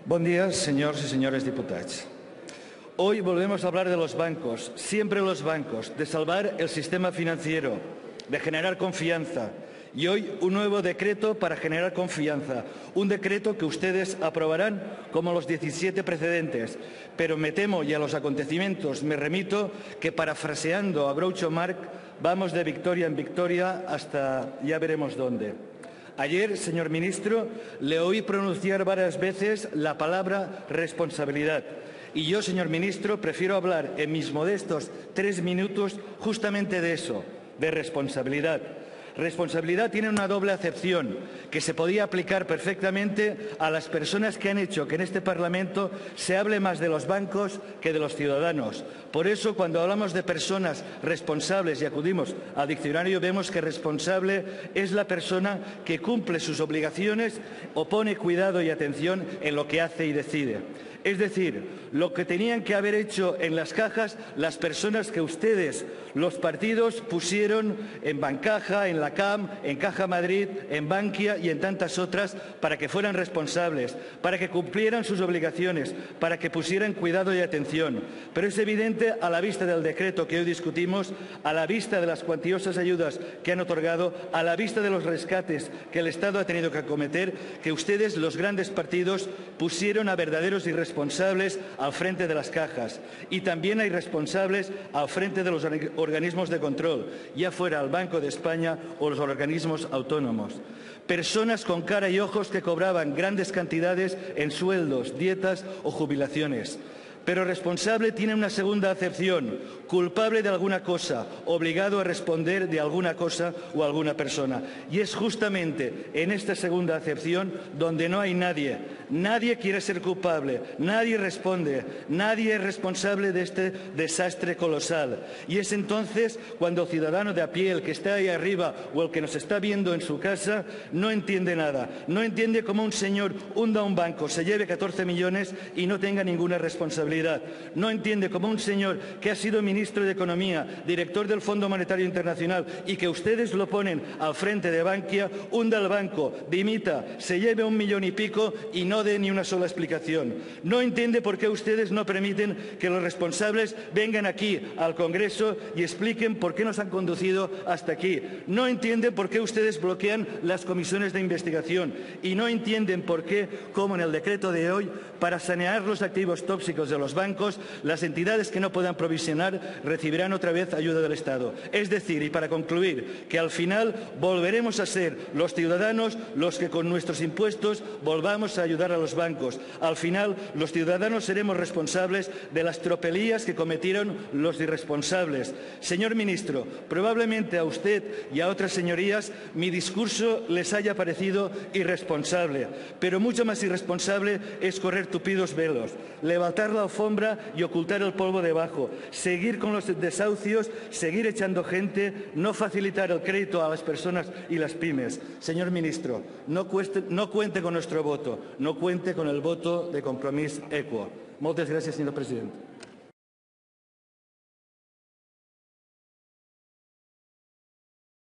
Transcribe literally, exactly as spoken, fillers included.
Buen día, señores y señores diputados. Hoy volvemos a hablar de los bancos, siempre los bancos, de salvar el sistema financiero, de generar confianza. Y hoy un nuevo decreto para generar confianza, un decreto que ustedes aprobarán como los diecisiete precedentes. Pero me temo, y a los acontecimientos me remito, que parafraseando a Groucho Marx, vamos de victoria en victoria hasta ya veremos dónde. Ayer, señor ministro, le oí pronunciar varias veces la palabra responsabilidad. Y yo, señor ministro, prefiero hablar en mis modestos tres minutos justamente de eso, de responsabilidad. Responsabilidad tiene una doble acepción que se podía aplicar perfectamente a las personas que han hecho que en este Parlamento se hable más de los bancos que de los ciudadanos. Por eso, cuando hablamos de personas responsables y acudimos al diccionario, vemos que responsable es la persona que cumple sus obligaciones o pone cuidado y atención en lo que hace y decide. Es decir, lo que tenían que haber hecho en las cajas las personas que ustedes, los partidos, pusieron en Bancaja, en la C A M, en Caja Madrid, en Bankia y en tantas otras para que fueran responsables, para que cumplieran sus obligaciones, para que pusieran cuidado y atención. Pero es evidente, a la vista del decreto que hoy discutimos, a la vista de las cuantiosas ayudas que han otorgado, a la vista de los rescates que el Estado ha tenido que acometer, que ustedes, los grandes partidos, pusieron a verdaderos irresponsables responsables al frente de las cajas y también hay responsables al frente de los organismos de control, ya fuera el Banco de España o los organismos autónomos. Personas con cara y ojos que cobraban grandes cantidades en sueldos, dietas o jubilaciones. Pero responsable tiene una segunda acepción, culpable de alguna cosa, obligado a responder de alguna cosa o alguna persona. Y es justamente en esta segunda acepción donde no hay nadie. Nadie quiere ser culpable, nadie responde, nadie es responsable de este desastre colosal. Y es entonces cuando el ciudadano de a pie, el que está ahí arriba o el que nos está viendo en su casa, no entiende nada. No entiende cómo un señor hunda un banco, se lleve catorce millones y no tenga ninguna responsabilidad. No entiende cómo un señor que ha sido ministro de Economía, director del Fondo Monetario Internacional y que ustedes lo ponen al frente de Bankia, hunda el banco, dimita, se lleve un millón y pico y no dé ni una sola explicación. No entiende por qué ustedes no permiten que los responsables vengan aquí al Congreso y expliquen por qué nos han conducido hasta aquí. No entienden por qué ustedes bloquean las comisiones de investigación y no entienden por qué, como en el decreto de hoy, para sanear los activos tóxicos de los bancos, las entidades que no puedan provisionar recibirán otra vez ayuda del Estado. Es decir, y para concluir, que al final volveremos a ser los ciudadanos los que con nuestros impuestos volvamos a ayudar a los bancos. Al final, los ciudadanos seremos responsables de las tropelías que cometieron los irresponsables. Señor ministro, probablemente a usted y a otras señorías mi discurso les haya parecido irresponsable, pero mucho más irresponsable es correr tupidos velos, levantar la alfombra y ocultar el polvo debajo, seguir con los desahucios, seguir echando gente, no facilitar el crédito a las personas y las pymes. Señor ministro, no, cueste, no cuente con nuestro voto, no cuente con el voto de Compromís Equo. Moltes gràcies, senyor president.